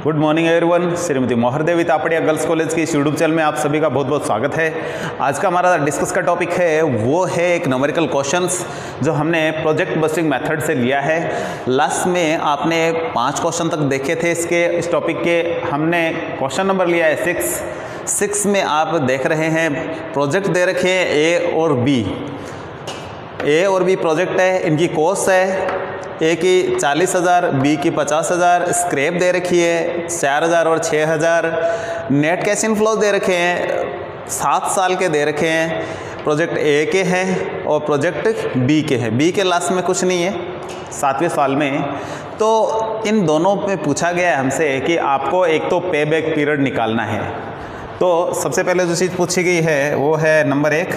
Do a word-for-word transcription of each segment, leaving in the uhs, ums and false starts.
Good morning everyone. Shrimati मोहर देवी Tapadia girls college की इस यूट्यूब चैनल में आप सभी का बहुत बहुत स्वागत है। आज का हमारा डिस्कस का टॉपिक है वो है एक न्यूमेरिकल क्वेश्चंस जो हमने प्रोजेक्ट बस्टिंग मेथड से लिया है। लास्ट में आपने पांच क्वेश्चन तक देखे थे इसके इस टॉपिक के। हमने क्वेश्चन नंबर लिया है सिक्स सिक्स में आप देख रहे हैं प्रोजेक्ट दे रखे हैं ए और बी। ए और बी प्रोजेक्ट है, इनकी कॉस्ट है ए की चालीस हज़ार, बी की पचास हज़ार, स्क्रैप दे रखी है चार हज़ार और छः हज़ार, नेट कैश इनफ्लोज दे रखे हैं सात साल के दे रखे हैं। प्रोजेक्ट ए के हैं और प्रोजेक्ट बी के हैं। बी के लास्ट में कुछ नहीं है सातवें साल में। तो इन दोनों में पूछा गया है हमसे कि आपको एक तो पे बैक पीरियड निकालना है। तो सबसे पहले जो चीज़ पूछी गई है वो है नंबर एक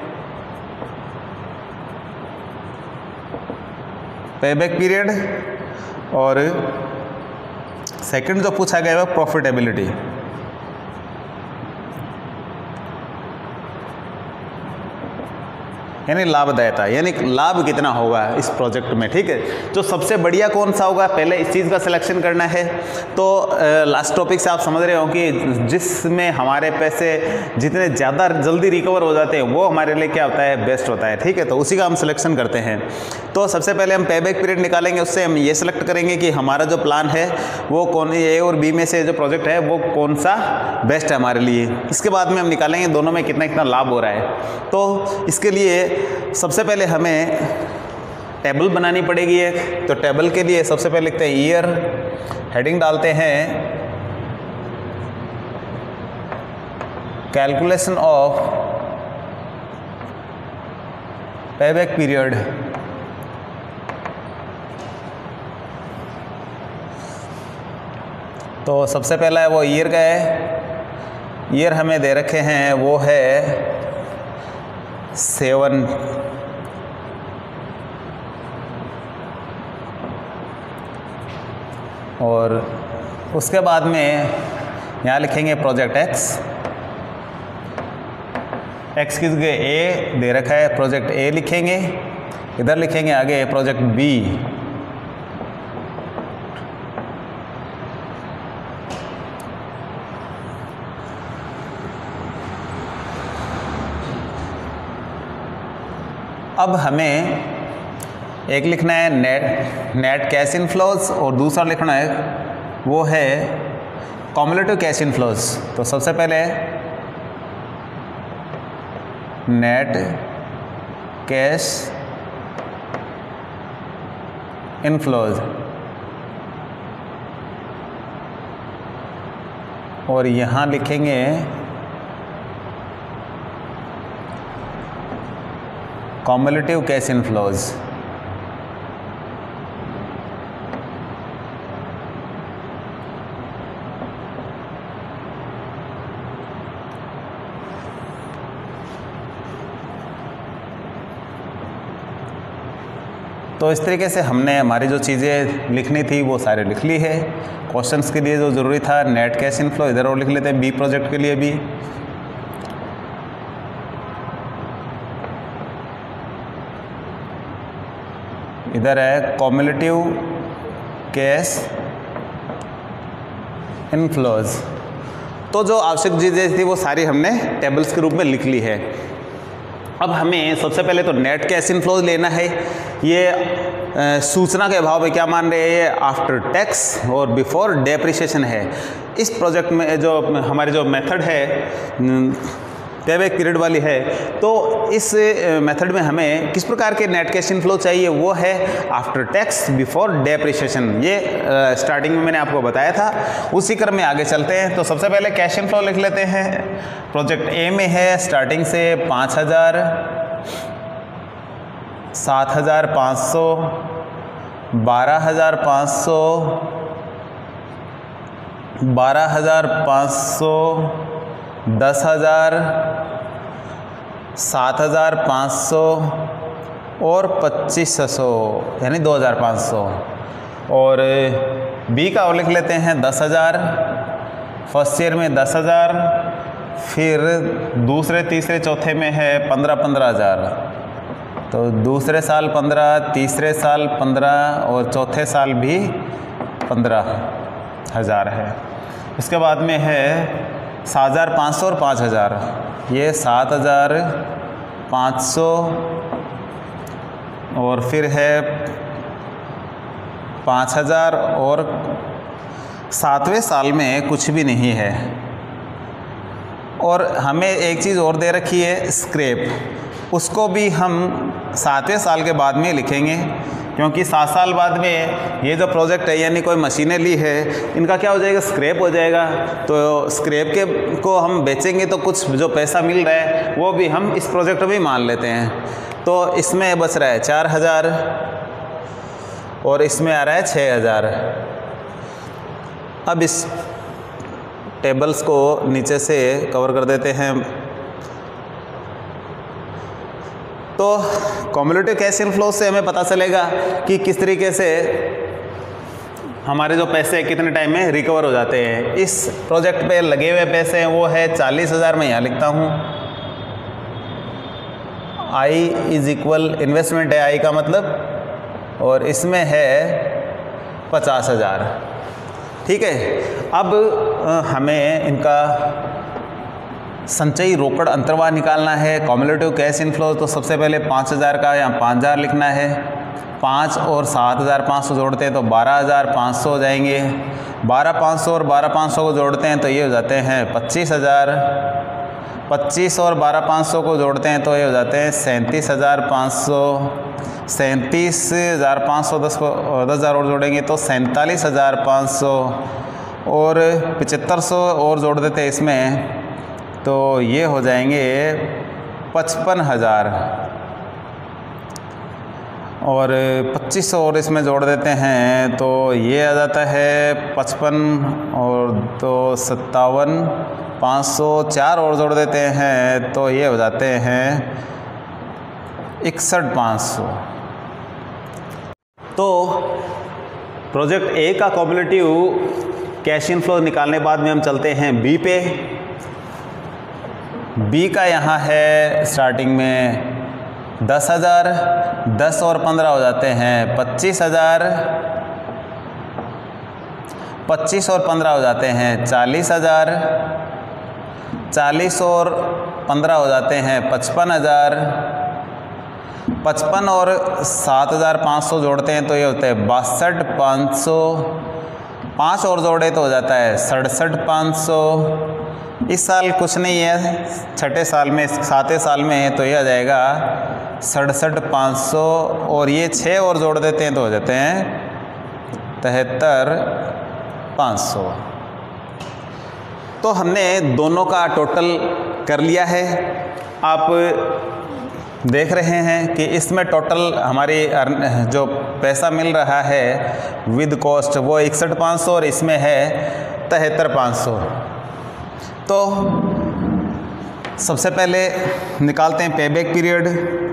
पे बैक पीरियड और सेकंड जो पूछा गया है प्रॉफिटेबिलिटी। यानी लाभदायता, यानी लाभ कितना होगा इस प्रोजेक्ट में। ठीक है, तो सबसे बढ़िया कौन सा होगा पहले इस चीज़ का सिलेक्शन करना है। तो लास्ट टॉपिक से आप समझ रहे हो कि जिसमें हमारे पैसे जितने ज़्यादा जल्दी रिकवर हो जाते हैं वो हमारे लिए क्या होता है, बेस्ट होता है। ठीक है, तो उसी का हम सिलेक्शन करते हैं। तो सबसे पहले हम पे बैक पीरियड निकालेंगे, उससे हम ये सिलेक्ट करेंगे कि हमारा जो प्लान है वो कौन, ए और बी में से जो प्रोजेक्ट है वो कौन सा बेस्ट है हमारे लिए। इसके बाद में हम निकालेंगे दोनों में कितना कितना लाभ हो रहा है। तो इसके लिए सबसे पहले हमें टेबल बनानी पड़ेगी एक। तो टेबल के लिए सबसे पहले लिखते हैं ईयर, हेडिंग डालते हैं calculation of pay back period. तो सबसे पहला है वो ईयर का है। ईयर हमें दे रखे हैं वो है सेवन और उसके बाद में यहाँ लिखेंगे प्रोजेक्ट एक्स। एक्स की जगह ए दे रखा है, प्रोजेक्ट ए लिखेंगे। इधर लिखेंगे आगे प्रोजेक्ट बी। अब हमें एक लिखना है नेट नेट कैश इनफ्लोज और दूसरा लिखना है वो है कॉम्युलेटिव कैश इनफ्लोज। तो सबसे पहले नेट कैश इनफ्लोज और यहाँ लिखेंगे कॉम्युलेटिव कैश इनफ्लोज। तो इस तरीके से हमने हमारी जो चीज़ें लिखनी थी वो सारे लिख ली है। क्वेश्चंस के लिए जो ज़रूरी था नेट कैश इनफ्लो इधर और लिख लेते हैं बी प्रोजेक्ट के लिए भी। इधर है कॉम्युलेटिव कैश इनफ्लोज। तो जो आवश्यक चीज़ें थी वो सारी हमने टेबल्स के रूप में लिख ली है। अब हमें सबसे पहले तो नेट कैश इनफ्लोज लेना है। ये आ, सूचना के अभाव में क्या मान रहे हैं, ये आफ्टर टैक्स और बिफोर डेप्रिसिएशन है। इस प्रोजेक्ट में जो हमारी जो मेथड है पे बैक पीरियड वाली है, तो इस मेथड में हमें किस प्रकार के नेट कैश इनफ्लो चाहिए वो है आफ्टर टैक्स बिफोर डेप्रिसिएशन। ये स्टार्टिंग में मैंने आपको बताया था, उसी क्रम में आगे चलते हैं। तो सबसे पहले कैश इनफ्लो लिख लेते हैं। प्रोजेक्ट ए में है स्टार्टिंग से पाँच हज़ार, सात हज़ार पाँच सौ, बारह हज़ार पाँच सौ, बारह हज़ार पाँच सौ, दस हज़ार, सात हज़ार पाँच सौ और पच्चीस सौ यानी दो हज़ार पाँच सौ। और बी का और लिख लेते हैं दस हज़ार, फर्स्ट ईयर में दस हज़ार, फिर दूसरे तीसरे चौथे में है पंद्रह पंद्रह हज़ार। तो दूसरे साल पंद्रह, तीसरे साल पंद्रह और चौथे साल भी पंद्रह। हज़ार है। इसके बाद में है सात हज़ार पाँच सौ और पाँच हज़ार, ये सात हज़ार पाँच सौ और फिर है पाँच हज़ार और सातवें साल में कुछ भी नहीं है। और हमें एक चीज़ और दे रखी है स्क्रैप, उसको भी हम सातवें साल के बाद में लिखेंगे, क्योंकि सात साल बाद में ये जो प्रोजेक्ट है यानी कोई मशीनें ली है इनका क्या हो जाएगा, स्क्रैप हो जाएगा। तो स्क्रैप के को हम बेचेंगे तो कुछ जो पैसा मिल रहा है वो भी हम इस प्रोजेक्ट में मान लेते हैं। तो इसमें बच रहा है चार हज़ार और इसमें आ रहा है छः हज़ार। अब इस टेबल्स को नीचे से कवर कर देते हैं। तो कम्युलेटिव कैश इनफ्लो से हमें पता चलेगा कि किस तरीके से हमारे जो पैसे कितने टाइम में रिकवर हो जाते हैं। इस प्रोजेक्ट पे लगे हुए पैसे हैं वो है चालीस हज़ार, मैं यहाँ लिखता हूँ। आई इज इक्वल इन्वेस्टमेंट है, आई का मतलब, और इसमें है पचास हज़ार। ठीक है, अब हमें इनका संचयी रोकड़ अंतर्वाह निकालना है। कम्युलेटिव कैश इनफ्लो तो सबसे पहले पाँच हज़ार का यहाँ पाँच हज़ार लिखना है। पाँच और सात हज़ार पाँच सौ जोड़ते हैं तो बारह हज़ार पाँच सौ हो जाएंगे। बारह पाँच सौ और बारह पाँच सौ को जोड़ते हैं तो ये हो जाते हैं पच्चीस हज़ार। पच्चीस और बारह पाँच सौ को जोड़ते हैं तो ये हो जाते हैं सैंतीस हज़ार पाँच सौ। सैंतीस हज़ार पाँच सौ दस को दस हज़ार और जोड़ेंगे तो सैंतालीस हज़ार पाँच सौ और पचहत्तर सौ और जोड़ देते हैं इसमें तो ये हो जाएंगे पचपन हज़ार। और पच्चीस सौ और इसमें जोड़ देते हैं तो ये आ जाता है पचपन और दो सत्तावन, पाँच सौ चार और जोड़ देते हैं तो ये हो जाते हैं इकसठ पाँच सौ। तो प्रोजेक्ट ए का कम्युलेटिव कैश इनफ्लो निकालने बाद में हम चलते हैं बी पे। बी का यहाँ है स्टार्टिंग में दस हज़ार, दस और पंद्रह हो जाते हैं पच्चीस हज़ार, पच्चीस और पंद्रह हो जाते हैं चालीस हज़ार, चालीस और पंद्रह हो जाते हैं पचपन हज़ार, पचपन और सात हज़ार पाँच सौ जोड़ते हैं तो ये होते हैं बासठ पाँच सौ। पाँच और जोड़े तो हो जाता है सड़सठ पाँच सौ। इस साल कुछ नहीं है, छठे साल में सातवें साल में है तो ये आ जाएगा सड़सठ पाँच सौ और ये छः और जोड़ देते हैं तो हो जाते हैं तिहत्तर पाँच सौ। तो हमने दोनों का टोटल कर लिया है। आप देख रहे हैं कि इसमें टोटल हमारी जो पैसा मिल रहा है विद कॉस्ट वो इकसठ पाँच सौ और इसमें है तिहत्तर पाँच सौ। तो सबसे पहले निकालते हैं पेबैक पीरियड।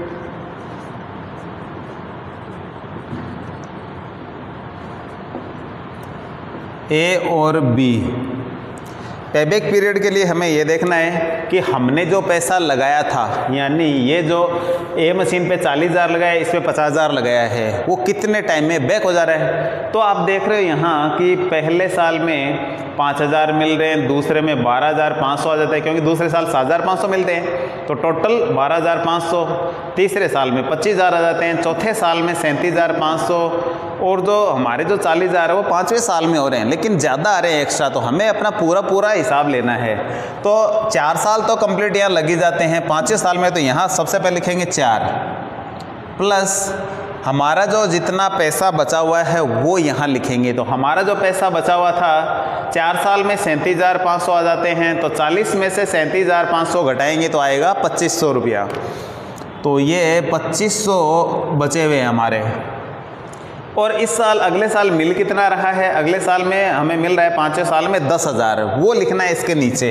ए और बी। पेबैक पीरियड के लिए हमें ये देखना है कि हमने जो पैसा लगाया था, यानी ये जो ए मशीन पे चालीस हज़ार लगाया है, इसमें पचास हज़ार लगाया है, वो कितने टाइम में बैक हो जा रहा है। तो आप देख रहे हो यहाँ कि पहले साल में पाँच हज़ार मिल रहे हैं, दूसरे में बारह हज़ार पाँच सौ आ जाता है क्योंकि दूसरे साल सात हज़ार पाँच सौ मिलते हैं तो टोटल बारह हज़ार पाँच सौ। तीसरे साल में पच्चीस हज़ार आ जाते हैं, चौथे साल में सैंतीस हज़ार पाँच सौ और जो हमारे जो चालीस हज़ार है वो पाँचवें साल में हो रहे हैं, लेकिन ज़्यादा आ रहे हैं एक्स्ट्रा। तो हमें अपना पूरा पूरा हिसाब लेना है। तो चार साल तो कंप्लीट यहाँ लग ही जाते हैं, पाँचवें साल में तो यहाँ सबसे पहले लिखेंगे चार प्लस हमारा जो जितना पैसा बचा हुआ है वो यहाँ लिखेंगे। तो हमारा जो पैसा बचा हुआ था चार साल में सैंतीस हज़ार पाँच सौ आ जाते हैं, तो चालीस में से सैंतीस हज़ार पाँच सौ घटाएंगे तो आएगा पच्चीस सौ रुपया। तो ये पच्चीस सौ बचे हुए हैं हमारे। और इस साल अगले साल मिल कितना रहा है, अगले साल में हमें मिल रहा है पाँचवें साल में दस हज़ार, वो लिखना है इसके नीचे।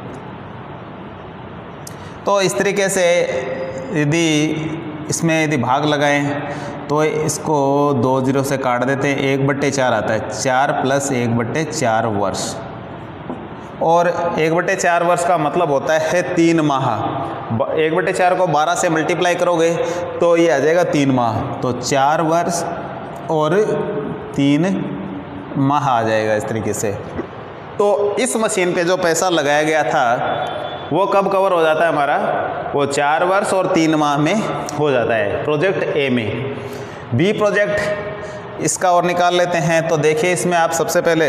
तो इस तरीके से यदि इसमें यदि भाग लगाएं तो इसको दो जीरो से काट देते हैं, एक बट्टे चार आता है, चार प्लस एक बट्टे चार वर्ष। और एक बट्टे चार वर्ष का मतलब होता है तीन माह। एक बट्टे चार को बारह से मल्टीप्लाई करोगे तो ये आ जाएगा तीन माह। तो चार वर्ष और तीन माह आ जाएगा इस तरीके से। तो इस मशीन पे जो पैसा लगाया गया था वो कब कवर हो जाता है हमारा, वो चार वर्ष और तीन माह में हो जाता है प्रोजेक्ट ए में। बी प्रोजेक्ट इसका और निकाल लेते हैं। तो देखिए इसमें आप सबसे पहले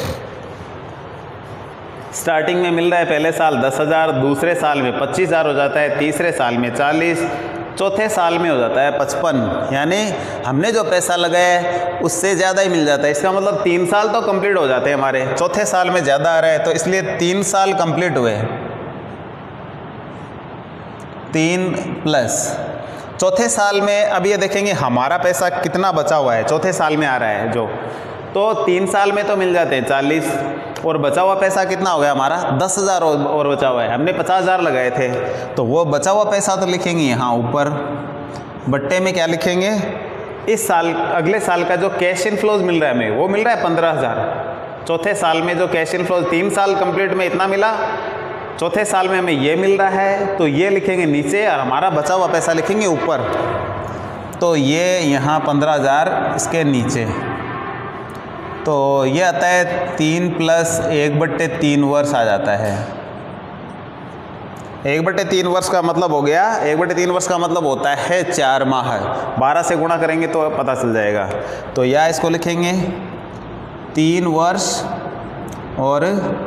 स्टार्टिंग में मिल रहा है पहले साल दस हज़ार, दूसरे साल में पच्चीस हज़ार हो जाता है, तीसरे साल में चालीस, चौथे साल में हो जाता है पचपन। यानी हमने जो पैसा लगाया है उससे ज़्यादा ही मिल जाता है। इसका मतलब तीन साल तो कंप्लीट हो जाते हैं हमारे, चौथे साल में ज़्यादा आ रहा है तो इसलिए तीन साल कंप्लीट हुए, तीन प्लस चौथे साल में। अब ये देखेंगे हमारा पैसा कितना बचा हुआ है, चौथे साल में आ रहा है जो, तो तीन साल में तो मिल जाते हैं चालीस, और बचा हुआ पैसा कितना हो गया हमारा दस हज़ार और बचा हुआ है। हमने पचास हज़ार लगाए थे तो वो बचा हुआ पैसा तो लिखेंगे यहाँ ऊपर, बट्टे में क्या लिखेंगे, इस साल अगले साल का जो कैश इनफ्लोज मिल रहा है हमें वो मिल रहा है पंद्रह हज़ार। चौथे साल में जो कैश इनफ्लोज, तीन साल कंप्लीट में इतना मिला, चौथे साल में हमें ये मिल रहा है तो ये लिखेंगे नीचे और हमारा बचा हुआ पैसा लिखेंगे ऊपर। तो ये यहाँ पंद्रह हज़ार इसके नीचे, तो ये आता है तीन प्लस एक बट्टे तीन वर्ष आ जाता है। एक बट्टे तीन वर्ष का मतलब हो गया, एक बट्टे तीन वर्ष का मतलब होता है चार माह। बारह से गुणा करेंगे तो पता चल जाएगा। तो या इसको लिखेंगे तीन वर्ष और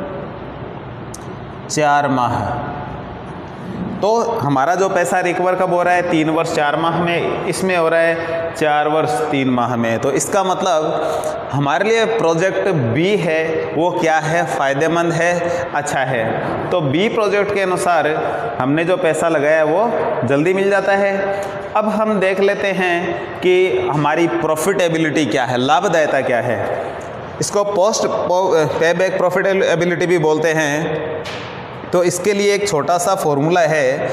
चार माह। तो हमारा जो पैसा रिकवर कब हो रहा है, तीन वर्ष चार माह में, इसमें हो रहा है चार वर्ष तीन माह में। तो इसका मतलब हमारे लिए प्रोजेक्ट बी है वो क्या है, फ़ायदेमंद है, अच्छा है। तो बी प्रोजेक्ट के अनुसार हमने जो पैसा लगाया है वो जल्दी मिल जाता है। अब हम देख लेते हैं कि हमारी प्रॉफिटेबिलिटी क्या है, लाभदायता क्या है। इसको पोस्ट पे बैक प्रॉफिटेबिलिटी भी बोलते हैं। तो इसके लिए एक छोटा सा फॉर्मूला है,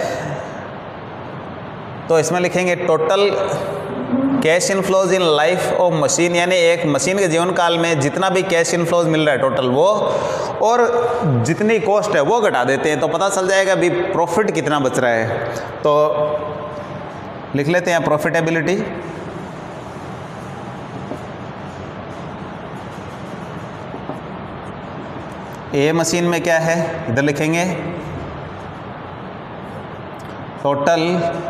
तो इसमें लिखेंगे total cash inflows in life of machine, यानी एक मशीन के जीवन काल में जितना भी कैश इनफ्लोज मिल रहा है टोटल वो, और जितनी कॉस्ट है वो घटा देते हैं तो पता चल जाएगा भी प्रॉफिट कितना बच रहा है। तो लिख लेते हैं प्रॉफिटेबिलिटी। ए मशीन में क्या है, इधर लिखेंगे total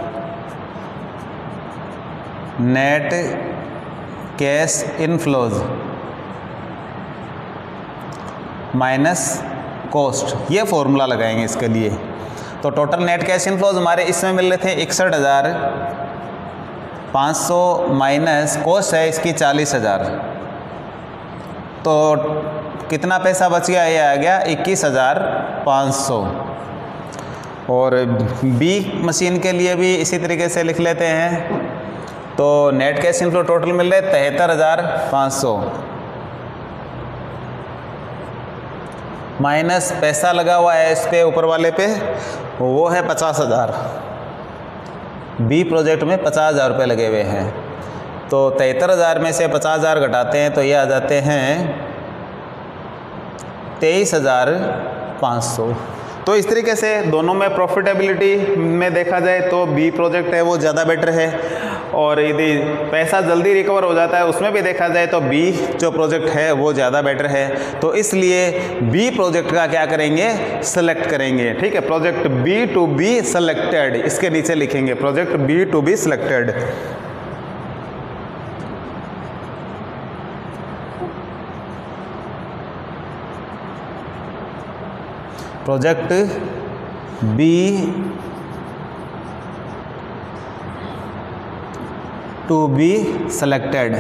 net cash inflows minus cost, ये फॉर्मूला लगाएंगे इसके लिए। तो टोटल नेट कैश इनफ्लोज हमारे इसमें मिल रहे थे इकसठ हज़ार पाँच सौ, माइनस कॉस्ट है इसकी चालीस हज़ार, तो कितना पैसा बच गया, ये आ गया इक्कीस हज़ार पाँच सौ। और बी मशीन के लिए भी इसी तरीके से लिख लेते हैं। तो नेट कैश इनफ्लो टोटल मिल रहे तिहत्तर हज़ार पाँच सौ, माइनस पैसा लगा हुआ है इस पे ऊपर वाले पे, वो है पचास हज़ार। बी प्रोजेक्ट में पचास हज़ार रुपये लगे हुए हैं। तो तिहत्तर हज़ार में से पचास हज़ार घटाते हैं तो ये आ जाते हैं तेईस हज़ार पाँच सौ। तो इस तरीके से दोनों में प्रॉफिटेबिलिटी में देखा जाए तो बी प्रोजेक्ट है वो ज़्यादा बेटर है, और यदि पैसा जल्दी रिकवर हो जाता है उसमें भी देखा जाए तो बी जो प्रोजेक्ट है वो ज़्यादा बेटर है। तो इसलिए बी प्रोजेक्ट का क्या करेंगे, सेलेक्ट करेंगे। ठीक है, project B to be selected, इसके नीचे लिखेंगे project B to be selected. Project B to be selected,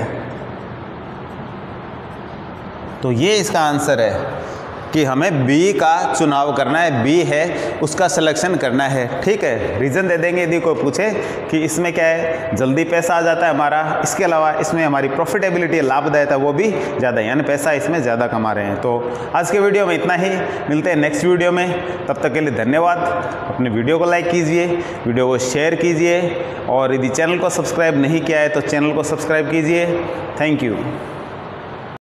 तो ये इसका आंसर है कि हमें बी का चुनाव करना है, बी है उसका सिलेक्शन करना है। ठीक है, रीज़न दे देंगे यदि कोई पूछे कि इसमें क्या है, जल्दी पैसा आ जाता है हमारा, इसके अलावा इसमें हमारी प्रॉफिटेबिलिटी लाभदायक है वो भी ज़्यादा है, यानी पैसा इसमें ज़्यादा कमा रहे हैं। तो आज के वीडियो में इतना ही, मिलते हैं नेक्स्ट वीडियो में, तब तक के लिए धन्यवाद। अपने वीडियो को लाइक कीजिए, वीडियो को शेयर कीजिए, और यदि चैनल को सब्सक्राइब नहीं किया है तो चैनल को सब्सक्राइब कीजिए। Thank you.